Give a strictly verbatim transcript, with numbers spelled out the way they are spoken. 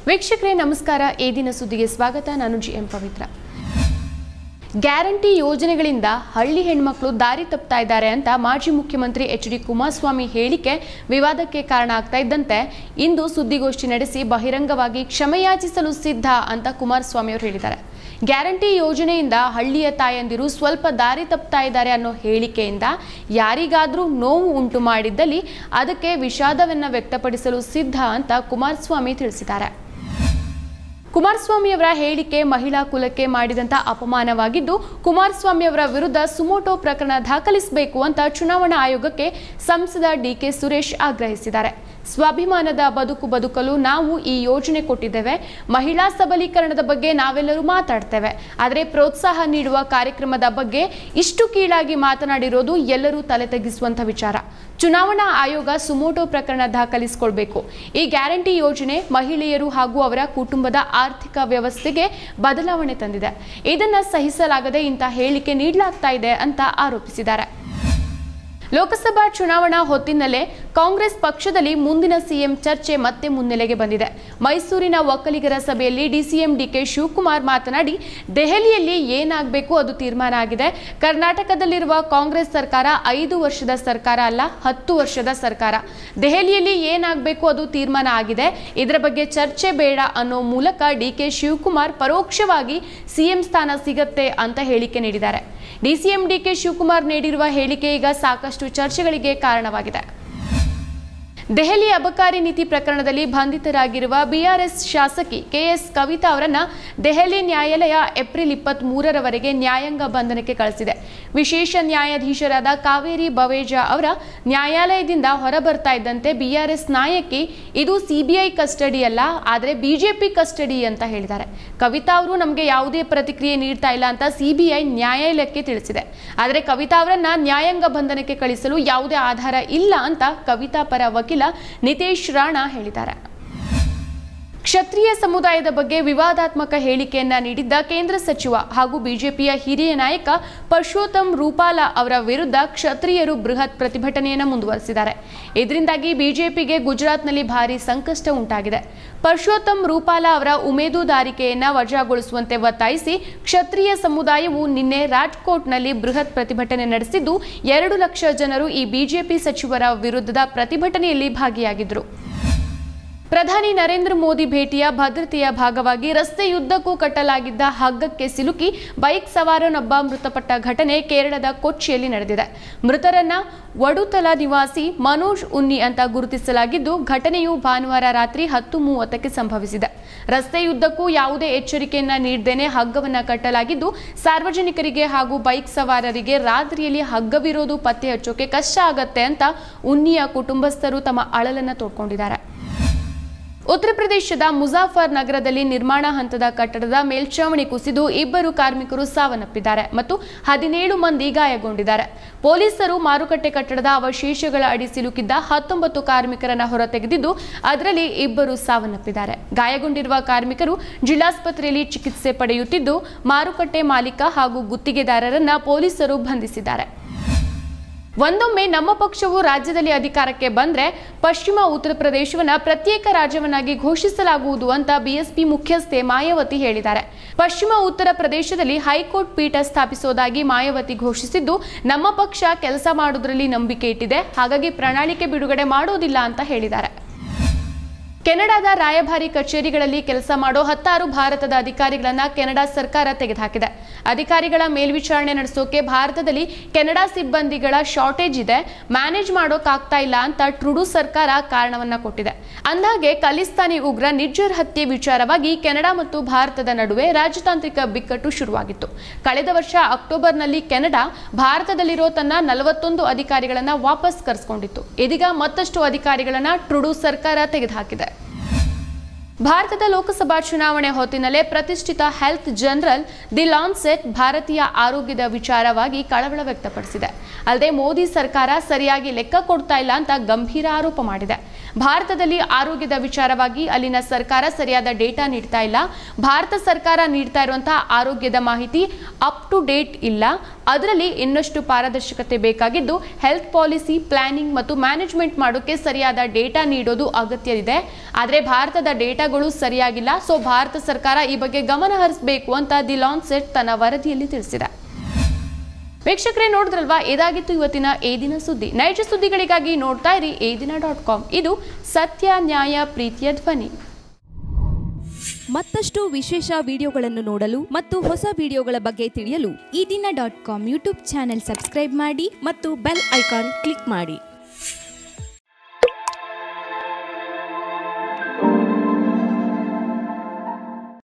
ವೀಕ್ಷಕರೇ ನಮಸ್ಕಾರ. ಈ ದಿನ ಸುದ್ದಿಗೆ ಸ್ವಾಗತ. ನಾನು ಜಿ ಎಂ ಪವಿತ್ರ. ಗ್ಯಾರಂಟಿ ಯೋಜನೆಗಳಿಂದ ಹಳ್ಳಿ ಹೆಣ್ಮಕ್ಳು ದಾರಿ ತಪ್ಪುತ್ತಾ ಇದ್ದಾರೆ ಅಂತ ಮಾಜಿ ಮುಖ್ಯಮಂತ್ರಿ ಎಚ್ ಡಿ ಕುಮಾರಸ್ವಾಮಿ ಹೇಳಿಕೆ ವಿವಾದಕ್ಕೆ ಕಾರಣ ಆಗ್ತಾ ಇದ್ದಂತೆ ಇಂದು ಸುದ್ದಿಗೋಷ್ಠಿ ನಡೆಸಿ ಬಹಿರಂಗವಾಗಿ ಕ್ಷಮೆಯಾಚಿಸಲು ಸಿದ್ಧ ಅಂತ ಕುಮಾರಸ್ವಾಮಿ ಅವರು ಹೇಳಿದ್ದಾರೆ. ಗ್ಯಾರಂಟಿ ಯೋಜನೆಯಿಂದ ಹಳ್ಳಿಯ ತಾಯಂದಿರು ಸ್ವಲ್ಪ ದಾರಿ ತಪ್ಪುತ್ತಾ ಇದ್ದಾರೆ ಅನ್ನೋ ಹೇಳಿಕೆಯಿಂದ ಯಾರಿಗಾದರೂ ನೋವು ಉಂಟು ಮಾಡಿದ್ದಲ್ಲಿ ಅದಕ್ಕೆ ವಿಷಾದವನ್ನು ವ್ಯಕ್ತಪಡಿಸಲು ಸಿದ್ಧ ಅಂತ ಕುಮಾರಸ್ವಾಮಿ ತಿಳಿಸಿದ್ದಾರೆ. ಕುಮಾರಸ್ವಾಮಿ ಅವರ ಹೇಳಿಕೆ ಮಹಿಳಾ ಕುಲಕ್ಕೆ ಮಾಡಿದಂತ ಅಪಮಾನವಾಗಿದ್ದು, ಕುಮಾರಸ್ವಾಮಿ ಅವರ ವಿರುದ್ಧ ಸುಮೋಟೋ ಪ್ರಕರಣ ದಾಖಲಿಸಬೇಕು ಅಂತ ಚುನಾವಣಾ ಆಯೋಗಕ್ಕೆ ಸಂಸದ ಡಿ ಕೆ ಸುರೇಶ್ ಆಗ್ರಹಿಸಿದ್ದಾರೆ. ಸ್ವಾಭಿಮಾನದ ಬದುಕು ಬದುಕಲು ನಾವು ಈ ಯೋಜನೆ ಕೊಟ್ಟಿದ್ದೇವೆ. ಮಹಿಳಾ ಸಬಲೀಕರಣದ ಬಗ್ಗೆ ನಾವೆಲ್ಲರೂ ಮಾತಾಡ್ತೇವೆ. ಆದರೆ ಪ್ರೋತ್ಸಾಹ ನೀಡುವ ಕಾರ್ಯಕ್ರಮದ ಬಗ್ಗೆ ಇಷ್ಟು ಕೀಳಾಗಿ ಮಾತನಾಡಿರೋದು ಎಲ್ಲರೂ ತಲೆ ತಗ್ಗಿಸುವಂತ ವಿಚಾರ. ಚುನಾವಣಾ ಆಯೋಗ ಸುಮೋಟೋ ಪ್ರಕರಣ ದಾಖಲಿಸಿಕೊಳ್ಬೇಕು. ಈ ಗ್ಯಾರಂಟಿ ಯೋಜನೆ ಮಹಿಳೆಯರು ಹಾಗೂ ಅವರ ಕುಟುಂಬದ ಆರ್ಥಿಕ ವ್ಯವಸ್ಥೆಗೆ ಬದಲಾವಣೆ ತಂದಿದೆ. ಇದನ್ನ ಸಹಿಸಲಾಗದೆ ಇಂಥ ಹೇಳಿಕೆ ನೀಡಲಾಗ್ತಾ ಇದೆ ಅಂತ ಆರೋಪಿಸಿದ್ದಾರೆ. ಲೋಕಸಭಾ ಚುನಾವಣಾ ಹೊತ್ತಿನಲ್ಲೇ ಕಾಂಗ್ರೆಸ್ ಪಕ್ಷದಲ್ಲಿ ಮುಂದಿನ ಸಿಎಂ ಚರ್ಚೆ ಮತ್ತೆ ಮುನ್ನೆಲೆಗೆ ಬಂದಿದೆ. ಮೈಸೂರಿನ ಒಕ್ಕಲಿಗರ ಸಭೆಯಲ್ಲಿ ಡಿಸಿಎಂ ಡಿಕೆ ಶಿವಕುಮಾರ್ ಮಾತನಾಡಿ, ದೆಹಲಿಯಲ್ಲಿ ಏನಾಗಬೇಕು ಅದು ತೀರ್ಮಾನ ಆಗಿದೆ. ಕರ್ನಾಟಕದಲ್ಲಿರುವ ಕಾಂಗ್ರೆಸ್ ಸರ್ಕಾರ ಐದು ವರ್ಷದ ಸರ್ಕಾರ ಅಲ್ಲ, ಹತ್ತು ವರ್ಷದ ಸರ್ಕಾರ. ದೆಹಲಿಯಲ್ಲಿ ಏನಾಗಬೇಕು ಅದು ತೀರ್ಮಾನ ಆಗಿದೆ. ಇದರ ಬಗ್ಗೆ ಚರ್ಚೆ ಬೇಡ ಅನ್ನೋ ಮೂಲಕ ಡಿಕೆ ಶಿವಕುಮಾರ್ ಪರೋಕ್ಷವಾಗಿ ಸಿಎಂ ಸ್ಥಾನ ಸಿಗತ್ತೆ ಅಂತ ಹೇಳಿಕೆ ನೀಡಿದ್ದಾರೆ. ಡಿಸಿಎಂ ಡಿಕೆ ಶಿವಕುಮಾರ್ ನೀಡಿರುವ ಹೇಳಿಕೆ ಈಗ ಸಾಕಷ್ಟು ಚರ್ಚೆಗಳಿಗೆ ಕಾರಣವಾಗಿದೆ. ದೆಹಲಿ ಅಬಕಾರಿ ನೀತಿ ಪ್ರಕರಣದಲ್ಲಿ ಬಂಧಿತರಾಗಿರುವ ಬಿಆರ್ಎಸ್ ಶಾಸಕಿ ಕೆಎಸ್ ಕವಿತಾ ಅವರನ್ನ ದೆಹಲಿ ನ್ಯಾಯಾಲಯ ಏಪ್ರಿಲ್ ಇಪ್ಪತ್ತ್ ಮೂರರವರೆಗೆ ನ್ಯಾಯಾಂಗ ಬಂಧನಕ್ಕೆ ಕಳಿಸಿದೆ. ವಿಶೇಷ ನ್ಯಾಯಾಧೀಶರಾದ ಕಾವೇರಿ ಬವೇಜಾ ಅವರ ನ್ಯಾಯಾಲಯದಿಂದ ಹೊರಬರ್ತಾ ಇದ್ದಂತೆ ಬಿಆರ್ಎಸ್ ನಾಯಕಿ ಇದು ಸಿಬಿಐ ಕಸ್ಟಡಿ ಅಲ್ಲ, ಆದರೆ ಬಿಜೆಪಿ ಕಸ್ಟಡಿ ಅಂತ ಹೇಳಿದ್ದಾರೆ. ಕವಿತಾ ಅವರು ನಮಗೆ ಯಾವುದೇ ಪ್ರತಿಕ್ರಿಯೆ ನೀಡ್ತಾ ಇಲ್ಲ ಅಂತ ಸಿಬಿಐ ನ್ಯಾಯಾಲಯಕ್ಕೆ ತಿಳಿಸಿದೆ. ಆದರೆ ಕವಿತಾ ಅವರನ್ನ ನ್ಯಾಯಾಂಗ ಬಂಧನಕ್ಕೆ ಕಳಿಸಲು ಯಾವುದೇ ಆಧಾರ ಇಲ್ಲ ಅಂತ ಕವಿತಾ ಪರ ವಕೀಲ ನಿತೇಶ್ ರಾಣಾ ಹೇಳಿದ್ದಾರೆ. ಕ್ಷತ್ರಿಯ ಸಮುದಾಯದ ಬಗ್ಗೆ ವಿವಾದಾತ್ಮಕ ಹೇಳಿಕೆಯನ್ನ ನೀಡಿದ್ದ ಕೇಂದ್ರ ಸಚಿವ ಹಾಗೂ ಬಿಜೆಪಿಯ ಹಿರಿಯ ನಾಯಕ ಪರಶೋತ್ತಮ್ ರೂಪಾಲಾ ಅವರ ವಿರುದ್ಧ ಕ್ಷತ್ರಿಯರು ಬೃಹತ್ ಪ್ರತಿಭಟನೆಯನ್ನು ಮುಂದುವರೆಸಿದ್ದಾರೆ. ಇದರಿಂದಾಗಿ ಬಿಜೆಪಿಗೆ ಗುಜರಾತ್ನಲ್ಲಿ ಭಾರಿ ಸಂಕಷ್ಟ ಉಂಟಾಗಿದೆ. ಪರಶೋತ್ತಮ್ ರೂಪಾಲಾ ಅವರ ಉಮೇದುದಾರಿಕೆಯನ್ನ ವಜಾಗೊಳಿಸುವಂತೆ ಒತ್ತಾಯಿಸಿ ಕ್ಷತ್ರಿಯ ಸಮುದಾಯವು ನಿನ್ನೆ ರಾಜ್ಕೋಟ್ನಲ್ಲಿ ಬೃಹತ್ ಪ್ರತಿಭಟನೆ ನಡೆಸಿದ್ದು, ಎರಡು ಲಕ್ಷ ಜನರು ಈ ಬಿಜೆಪಿ ಸಚಿವರ ವಿರುದ್ಧದ ಪ್ರತಿಭಟನೆಯಲ್ಲಿ ಭಾಗಿಯಾಗಿದ್ದರು. ಪ್ರಧಾನಿ ನರೇಂದ್ರ ಮೋದಿ ಭೇಟಿಯ ಭದ್ರತೆಯ ಭಾಗವಾಗಿ ರಸ್ತೆಯುದ್ದಕ್ಕೂ ಕಟ್ಟಲಾಗಿದ್ದ ಹಗ್ಗಕ್ಕೆ ಸಿಲುಕಿ ಬೈಕ್ ಸವಾರನೊಬ್ಬ ಮೃತಪಟ್ಟ ಘಟನೆ ಕೇರಳದ ಕೊಚ್ಚಿಯಲ್ಲಿ ನಡೆದಿದೆ. ಮೃತರನ್ನ ವಡುತಲ ನಿವಾಸಿ ಮನೋಜ್ ಉನ್ನಿ ಅಂತ ಗುರುತಿಸಲಾಗಿದ್ದು, ಘಟನೆಯು ಭಾನುವಾರ ರಾತ್ರಿ ಹತ್ತು ಮೂವತ್ತಕ್ಕೆ ಸಂಭವಿಸಿದೆ. ರಸ್ತೆಯುದ್ದಕ್ಕೂ ಯಾವುದೇ ಎಚ್ಚರಿಕೆಯನ್ನ ನೀಡದೇನೆ ಹಗ್ಗವನ್ನ ಕಟ್ಟಲಾಗಿದ್ದು, ಸಾರ್ವಜನಿಕರಿಗೆ ಹಾಗೂ ಬೈಕ್ ಸವಾರರಿಗೆ ರಾತ್ರಿಯಲ್ಲಿ ಹಗ್ಗವಿರೋದು ಪತ್ತೆ ಹಚ್ಚೋಕೆ ಕಷ್ಟ ಆಗತ್ತೆ ಅಂತ ಉನ್ನಿಯ ಕುಟುಂಬಸ್ಥರು ತಮ್ಮ ಅಳಲನ್ನ ತೋಡ್ಕೊಂಡಿದ್ದಾರೆ. ಉತ್ತರ ಪ್ರದೇಶದ ಮುಜಾಫರ್ ನಗರದಲ್ಲಿ ನಿರ್ಮಾಣ ಹಂತದ ಕಟ್ಟಡದ ಮೇಲ್ಛಾವಣಿ ಕುಸಿದು ಇಬ್ಬರು ಕಾರ್ಮಿಕರು ಸಾವನ್ನಪ್ಪಿದ್ದಾರೆ ಮತ್ತು ಹದಿನೇಳು ಮಂದಿ ಗಾಯಗೊಂಡಿದ್ದಾರೆ. ಪೊಲೀಸರು ಮಾರುಕಟ್ಟೆ ಕಟ್ಟಡದ ಅವಶೇಷಗಳ ಅಡಿ ಸಿಲುಕಿದ್ದ ಹತ್ತೊಂಬತ್ತು ಕಾರ್ಮಿಕರನ್ನ ಹೊರತೆಗೆದಿದ್ದು, ಅದರಲ್ಲಿ ಇಬ್ಬರು ಸಾವನ್ನಪ್ಪಿದ್ದಾರೆ. ಗಾಯಗೊಂಡಿರುವ ಕಾರ್ಮಿಕರು ಜಿಲ್ಲಾಸ್ಪತ್ರೆಯಲ್ಲಿ ಚಿಕಿತ್ಸೆ ಪಡೆಯುತ್ತಿದ್ದು, ಮಾರುಕಟ್ಟೆ ಮಾಲೀಕ ಹಾಗೂ ಗುತ್ತಿಗೆದಾರರನ್ನ ಪೊಲೀಸರು ಬಂಧಿಸಿದ್ದಾರೆ. ಒಂದೊಮ್ಮೆ ನಮ್ಮ ಪಕ್ಷವು ರಾಜ್ಯದಲ್ಲಿ ಅಧಿಕಾರಕ್ಕೆ ಬಂದ್ರೆ ಪಶ್ಚಿಮ ಉತ್ತರ ಪ್ರದೇಶವನ್ನ ಪ್ರತ್ಯೇಕ ರಾಜ್ಯವನ್ನಾಗಿ ಘೋಷಿಸಲಾಗುವುದು ಅಂತ ಬಿಎಸ್ಪಿ ಮುಖ್ಯಸ್ಥೆ ಮಾಯಾವತಿ ಹೇಳಿದ್ದಾರೆ. ಪಶ್ಚಿಮ ಉತ್ತರ ಪ್ರದೇಶದಲ್ಲಿ ಹೈಕೋರ್ಟ್ ಪೀಠ ಸ್ಥಾಪಿಸೋದಾಗಿ ಮಾಯಾವತಿ ಘೋಷಿಸಿದ್ದು, ನಮ್ಮ ಪಕ್ಷ ಕೆಲಸ ಮಾಡೋದ್ರಲ್ಲಿ ನಂಬಿಕೆ ಇಟ್ಟಿದೆ, ಹಾಗಾಗಿ ಪ್ರಣಾಳಿಕೆ ಬಿಡುಗಡೆ ಮಾಡೋದಿಲ್ಲ ಅಂತ ಹೇಳಿದ್ದಾರೆ. ಕೆನಡಾದ ರಾಯಭಾರಿ ಕಚೇರಿಗಳಲ್ಲಿ ಕೆಲಸ ಮಾಡೋ ಹತ್ತಾರು ಭಾರತದ ಅಧಿಕಾರಿಗಳನ್ನ ಕೆನಡಾ ಸರ್ಕಾರ ತೆಗೆದುಹಾಕಿದೆ. ಅಧಿಕಾರಿಗಳ ಮೇಲ್ವಿಚಾರಣೆ ನಡೆಸೋಕೆ ಭಾರತದಲ್ಲಿ ಕೆನಡಾ ಸಿಬ್ಬಂದಿಗಳ ಶಾರ್ಟೇಜ್ ಇದೆ, ಮ್ಯಾನೇಜ್ ಮಾಡೋಕ್ಕಾಗ್ತಾ ಇಲ್ಲ ಅಂತ ಟ್ರುಡೋ ಸರ್ಕಾರ ಕಾರಣವನ್ನ ಕೊಟ್ಟಿದೆ. ಅಂದಾಗೆ ಖಲಿಸ್ತಾನಿ ಉಗ್ರ ನಿಜ್ಜರ್ ಹತ್ಯೆ ವಿಚಾರವಾಗಿ ಕೆನಡಾ ಮತ್ತು ಭಾರತದ ನಡುವೆ ರಾಜತಾಂತ್ರಿಕ ಬಿಕ್ಕಟ್ಟು ಶುರುವಾಗಿತ್ತು. ಕಳೆದ ವರ್ಷ ಅಕ್ಟೋಬರ್ನಲ್ಲಿ ಕೆನಡಾ ಭಾರತದಲ್ಲಿರೋ ತನ್ನ ನಲವತ್ತೊಂದು ಅಧಿಕಾರಿಗಳನ್ನ ವಾಪಸ್ ಕರೆಸಿಕೊಂಡಿತ್ತು. ಇದೀಗ ಮತ್ತಷ್ಟು ಅಧಿಕಾರಿಗಳನ್ನ ಟ್ರುಡೋ ಸರ್ಕಾರ ತೆಗೆದುಹಾಕಿದೆ. ಭಾರತದ ಲೋಕಸಭಾ ಚುನಾವಣೆ ಹೊತ್ತಿನಲ್ಲೇ ಪ್ರತಿಷ್ಠಿತ ಹೆಲ್ತ್ ಜರ್ನಲ್ ದಿ ಲಾನ್ಸೆಟ್ ಭಾರತೀಯ ಆರೋಗ್ಯದ ವಿಚಾರವಾಗಿ ಕಳವಳ ವ್ಯಕ್ತಪಡಿಸಿದೆ. ಅಲ್ಲದೆ ಮೋದಿ ಸರ್ಕಾರ ಸರಿಯಾಗಿ ಲೆಕ್ಕ ಕೊಡ್ತಾ ಇಲ್ಲ ಅಂತ ಗಂಭೀರ ಆರೋಪ ಮಾಡಿದೆ. ಭಾರತದಲ್ಲಿ ಆರೋಗ್ಯದ ವಿಚಾರವಾಗಿ ಅಲ್ಲಿನ ಸರ್ಕಾರ ಸರಿಯಾದ ಡೇಟಾ ನೀಡ್ತಾ ಇಲ್ಲ. ಭಾರತ ಸರ್ಕಾರ ನೀಡ್ತಾ ಇರುವಂತಹ ಆರೋಗ್ಯದ ಮಾಹಿತಿ ಅಪ್ ಟು ಡೇಟ್ ಇಲ್ಲ. ಅದರಲ್ಲಿ ಇನ್ನಷ್ಟು ಪಾರದರ್ಶಕತೆ ಬೇಕಾಗಿದ್ದು ಹೆಲ್ತ್ ಪಾಲಿಸಿ, ಪ್ಲಾನಿಂಗ್ ಮತ್ತು ಮ್ಯಾನೇಜ್ಮೆಂಟ್ ಮಾಡೋಕೆ ಸರಿಯಾದ ಡೇಟಾ ನೀಡೋದು ಅಗತ್ಯ ಇದೆ. ಆದರೆ ಭಾರತದ ಡೇಟಾಗಳು ಸರಿಯಾಗಿಲ್ಲ. ಸೊ ಭಾರತ ಸರ್ಕಾರ ಈ ಬಗ್ಗೆ ಗಮನ ಹರಿಸಬೇಕು ಅಂತ ದಿ ಲಾನ್ಸೆಟ್ ತನ್ನ ವರದಿಯಲ್ಲಿ ತಿಳಿಸಿದೆ. ವೀಕ್ಷಕರೇ, ನೋಡಿದ್ರಲ್ವಾ, ಇದಾಗಿತ್ತು ಇವತ್ತಿನ ಏ ದಿನ ಸುದ್ದಿ. ನೈಜ ಸುದ್ದಿಗಳಿಗಾಗಿ ನೋಡ್ತಾ ಇರಿ ಏ ದಿನ ಡಾಟ್ ಕಾಮ್. ಇದು ಸತ್ಯ, ನ್ಯಾಯ, ಪ್ರೀತಿಯ ಧ್ವನಿ. ಮತ್ತಷ್ಟು ವಿಶೇಷ ವಿಡಿಯೋಗಳನ್ನು ನೋಡಲು ಮತ್ತು ಹೊಸ ವಿಡಿಯೋಗಳ ಬಗ್ಗೆ ತಿಳಿಯಲು Eedina dot com YouTube channel subscribe ಮಾಡಿ ಮತ್ತು ಬೆಲ್ ಐಕಾನ್ ಕ್ಲಿಕ್ ಮಾಡಿ.